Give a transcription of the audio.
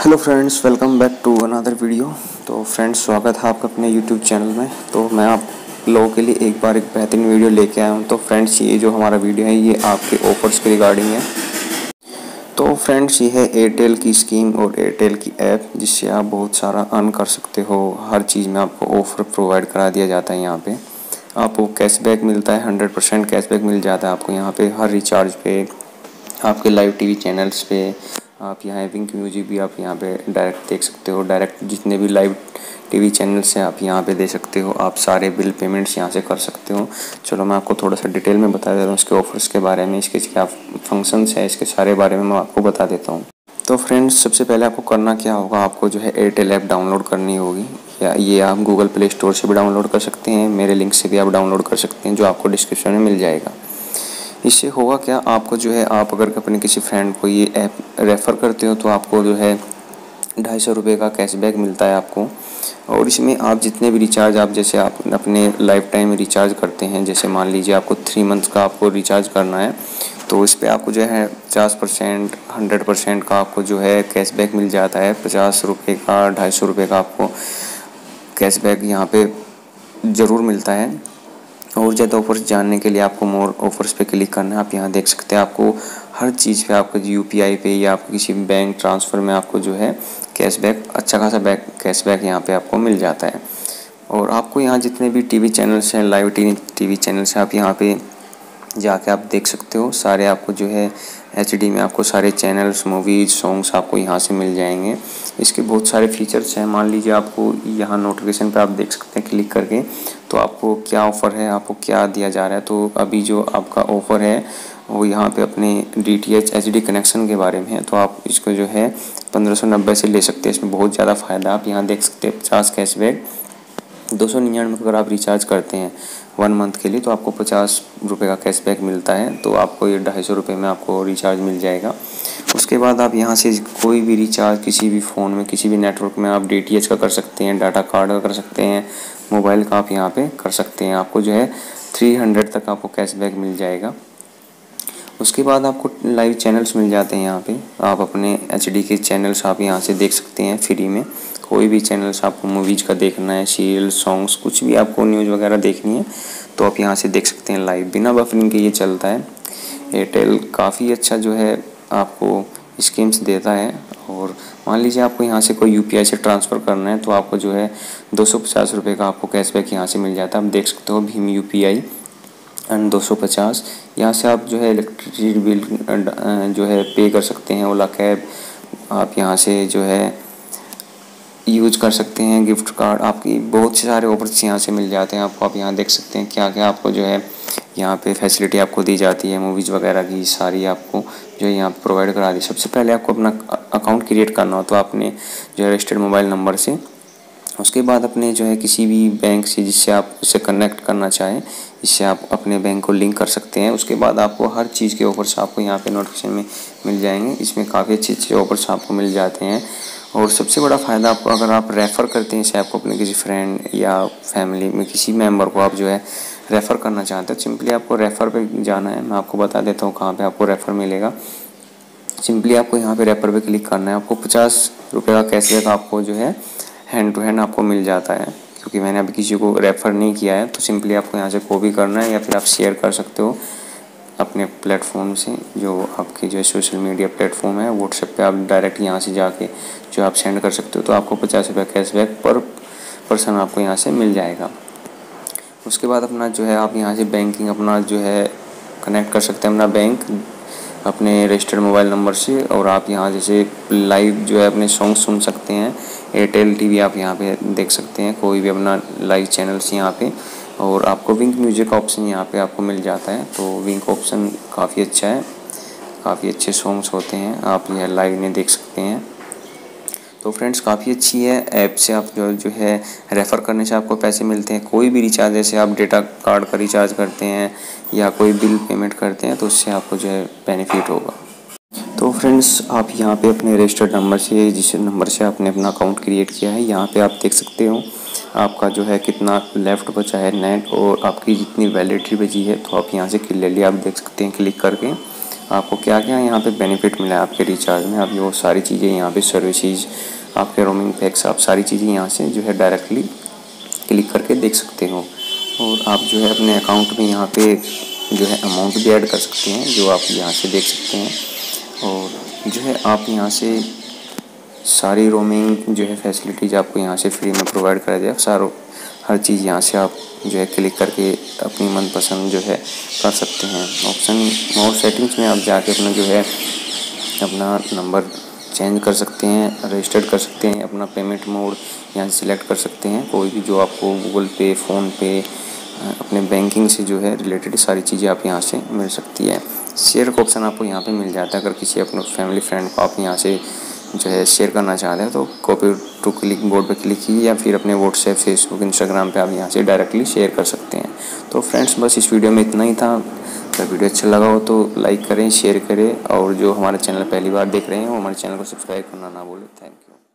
Hello friends, welcome back to another video. तो friends, स्वागत है आपका अपने यूट्यूब चैनल में। तो मैं आप लोगों के लिए एक बेहतरीन वीडियो लेके आया हूँ। तो फ्रेंड्स, ये जो हमारा वीडियो है ये आपके ऑफर्स के रिगार्डिंग है। तो फ्रेंड्स, ये है एयरटेल की स्कीम और एयरटेल की ऐप, जिससे आप बहुत सारा अर्न कर सकते हो। हर चीज़ में आपको ऑफर प्रोवाइड करा दिया जाता है। यहाँ पे आपको कैशबैक मिलता है, 100% कैशबैक मिल जाता है आपको यहाँ पे हर रिचार्ज पे, आपके लाइव टीवी चैनल्स पे। आप यहाँ विंक म्यूजिक भी आप यहाँ पे डायरेक्ट देख सकते हो। डायरेक्ट जितने भी लाइव टीवी चैनल्स हैं आप यहाँ पे दे सकते हो। आप सारे बिल पेमेंट्स यहाँ से कर सकते हो। चलो मैं आपको थोड़ा सा डिटेल में बता देता हूँ इसके ऑफर्स के बारे में, इसके क्या फंक्शंस हैं, इसके सारे बारे में मैं आपको बता देता हूँ। तो फ्रेंड्स, सबसे पहले आपको करना क्या होगा, आपको जो है एयरटेल ऐप डाउनलोड करनी होगी। या ये आप गूगल प्ले स्टोर से भी डाउनलोड कर सकते हैं, मेरे लिंक से भी आप डाउनलोड कर सकते हैं, जो आपको डिस्क्रिप्शन में मिल जाएगा। इससे होगा क्या, आपको जो है, आप अगर अपने किसी फ्रेंड को ये ऐप रेफ़र करते हो तो आपको जो है 250 रुपये का कैशबैक मिलता है आपको। और इसमें आप जितने भी रिचार्ज, आप जैसे आप अपने लाइफ टाइम में रिचार्ज करते हैं, जैसे मान लीजिए आपको 3 मंथ का आपको रिचार्ज करना है, तो इस पर आपको जो है 50%, 100% का आपको जो है कैशबैक मिल जाता है। 50 रुपये का, 250 रुपये का आपको कैशबैक यहाँ पे ज़रूर मिलता है। और ज़्यादा ऑफर्स जानने के लिए आपको मोर ऑफर्स पे क्लिक करना है। आप यहाँ देख सकते हैं, आपको हर चीज़ पे, आपको UPI पे या आपको किसी बैंक ट्रांसफ़र में आपको जो है कैशबैक, अच्छा खासा कैशबैक यहाँ पे आपको मिल जाता है। और आपको यहाँ जितने भी टीवी चैनल्स हैं, लाइव टीवी चैनल्स हैं, आप यहाँ पे जाके आप देख सकते हो। सारे आपको जो है HD में आपको सारे चैनल्स, मूवीज़, सॉन्ग्स आपको यहाँ से मिल जाएंगे। इसके बहुत सारे फीचर्स हैं। मान लीजिए आपको यहाँ नोटिफिकेशन पे आप देख सकते हैं क्लिक करके, तो आपको क्या ऑफ़र है, आपको क्या दिया जा रहा है। तो अभी जो आपका ऑफ़र है वो यहाँ पे अपने DTH HD कनेक्शन के बारे में है। तो आप इसको जो है 1590 से ले सकते हैं। इसमें बहुत ज़्यादा फ़ायदा, आप यहाँ देख सकते हैं 50 कैशबैक। 299 अगर आप रिचार्ज करते हैं 1 मंथ के लिए, तो आपको 50 रुपये का कैशबैक मिलता है। तो आपको ये 250 रुपये में आपको रिचार्ज मिल जाएगा। उसके बाद आप यहाँ से कोई भी रिचार्ज किसी भी फ़ोन में, किसी भी नेटवर्क में आप DTH का कर सकते हैं, डाटा कार्ड का कर सकते हैं, मोबाइल का आप यहाँ पे कर सकते हैं। आपको जो है 300 तक आपको कैशबैक मिल जाएगा। उसके बाद आपको लाइव चैनल्स मिल जाते हैं। यहाँ पे आप अपने HD के चैनल्स आप यहाँ से देख सकते हैं फ्री में। कोई भी चैनल्स आपको मूवीज़ का देखना है, सीरियल, सॉन्ग्स, कुछ भी आपको न्यूज़ वगैरह देखनी है तो आप यहाँ से देख सकते हैं लाइव, बिना बफरिंग के ये चलता है। एयरटेल काफ़ी अच्छा जो है आपको स्कीम्स देता है। और मान लीजिए आपको यहाँ से कोई UPI से ट्रांसफ़र करना है तो आपको जो है 250 रुपये का आपको कैशबैक यहाँ से मिल जाता है। आप देख सकते हो भीम UPI एंड 250। यहाँ से आप जो है इलेक्ट्रिसिटी बिल जो है पे कर सकते हैं। ओला कैब आप यहाँ से जो है यूज कर सकते हैं। गिफ्ट कार्ड, आपकी बहुत से सारे ऑफर्स यहाँ से मिल जाते हैं आपको। आप यहाँ देख सकते हैं क्या क्या आपको जो है यहाँ पे फैसिलिटी आपको दी जाती है। मूवीज़ वगैरह की सारी आपको जो है यहाँ प्रोवाइड करा दी। सबसे पहले आपको अपना अकाउंट क्रिएट करना हो तो आपने जो है रजिस्टर्ड मोबाइल नंबर से, उसके बाद अपने जो है किसी भी बैंक से जिससे आप उसे कनेक्ट करना चाहें, इससे आप अपने बैंक को लिंक कर सकते हैं। उसके बाद आपको हर चीज़ के ऑफर्स आपको यहाँ पे नोटिफिकेशन में मिल जाएंगे। इसमें काफ़ी अच्छे अच्छे ऑफर्स आपको मिल जाते हैं। और सबसे बड़ा फ़ायदा आपको, अगर आप रेफ़र करते हैं इसे, आपको अपने किसी फ्रेंड या फैमिली में किसी मेंबर को आप जो है रेफ़र करना चाहते हैं, सिंपली आपको रेफ़र पे जाना है। मैं आपको बता देता हूँ कहाँ पे आपको रेफ़र मिलेगा। सिंपली आपको यहाँ पे रेफ़र पे क्लिक करना है। आपको 50 रुपये का कैशबैक आपको जो है हैंड टू हैंड आपको मिल जाता है। क्योंकि मैंने अभी किसी को रेफ़र नहीं किया है, तो सिंपली आपको यहाँ से कॉपी करना है या फिर आप शेयर कर सकते हो अपने प्लेटफॉर्म से, जो आपकी जो सोशल मीडिया प्लेटफॉर्म है। व्हाट्सएप पे आप डायरेक्ट यहाँ से जाके जो आप सेंड कर सकते हो। तो आपको 50 रुपये कैशबैक पर पर्सन आपको यहाँ से मिल जाएगा। उसके बाद अपना जो है आप यहाँ से बैंकिंग अपना जो है कनेक्ट कर सकते हैं अपना बैंक अपने रजिस्टर्ड मोबाइल नंबर से। और आप यहाँ जैसे लाइव जो है अपने सॉन्ग सुन सकते हैं। एयरटेल TV आप यहाँ पे देख सकते हैं, कोई भी अपना लाइव चैनल्स यहाँ पे। और आपको विंक म्यूजिक का ऑप्शन यहाँ पे आपको मिल जाता है। तो विंक ऑप्शन काफ़ी अच्छा है, काफ़ी अच्छे सॉन्ग्स होते हैं, आप यह लाइव में देख सकते हैं। तो फ्रेंड्स, काफ़ी अच्छी है ऐप से आप जो है रेफ़र करने से आपको पैसे मिलते हैं। कोई भी रिचार्ज, जैसे आप डेटा कार्ड का रिचार्ज करते हैं या कोई बिल पेमेंट करते हैं, तो उससे आपको जो है बेनिफिट होगा। तो फ्रेंड्स, आप यहाँ पे अपने रजिस्टर्ड नंबर से, जिस नंबर से आपने अपना अकाउंट क्रिएट किया है, यहाँ पे आप देख सकते हो आपका जो है कितना लेफ़्ट बचा है नेट, और आपकी जितनी वैलिडिटी बची है। तो आप यहाँ से क्लियरली आप देख सकते हैं क्लिक करके। आपको क्या क्या यहाँ पे बेनिफिट मिला है आपके रिचार्ज में, आप वो सारी चीज़ें यहाँ पे सर्विसेज, आपके रोमिंग पैक्स, आप सारी चीज़ें यहाँ से जो है डायरेक्टली क्लिक करके देख सकते हो। और आप जो है अपने अकाउंट में यहाँ पे जो है अमाउंट भी ऐड कर सकते हैं, जो आप यहाँ से देख सकते हैं। और जो है आप यहाँ से सारी रोमिंग जो है फैसिलिटीज़ आपको यहाँ से फ्री में प्रोवाइड करा जाए। हर चीज़ यहाँ से आप जो है क्लिक करके अपनी मनपसंद जो है कर सकते हैं। ऑप्शन मोर सेटिंग्स में आप जाके अपना जो है अपना नंबर चेंज कर सकते हैं, रजिस्टर्ड कर सकते हैं, अपना पेमेंट मोड यहाँ से सिलेक्ट कर सकते हैं, कोई भी जो आपको गूगल पे, फ़ोनपे, अपने बैंकिंग से जो है रिलेटेड सारी चीज़ें आप यहाँ से मिल सकती है। शेयर का ऑप्शन आपको यहाँ पे मिल जाता है, अगर किसी अपने फैमिली फ्रेंड को आप यहाँ से जो है शेयर करना चाहते हैं तो कॉपी टू क्लिक बोर्ड पे क्लिक कीजिए, या फिर अपने व्हाट्सएप, फेसबुक, इंस्टाग्राम पे आप यहाँ से डायरेक्टली शेयर कर सकते हैं। तो फ्रेंड्स बस इस वीडियो में इतना ही था। अगर वीडियो अच्छा लगा हो तो लाइक करें, शेयर करें, और जो हमारे चैनल पहली बार देख रहे हैं वो हमारे चैनल को सब्सक्राइब करना ना भूलें। Thank you.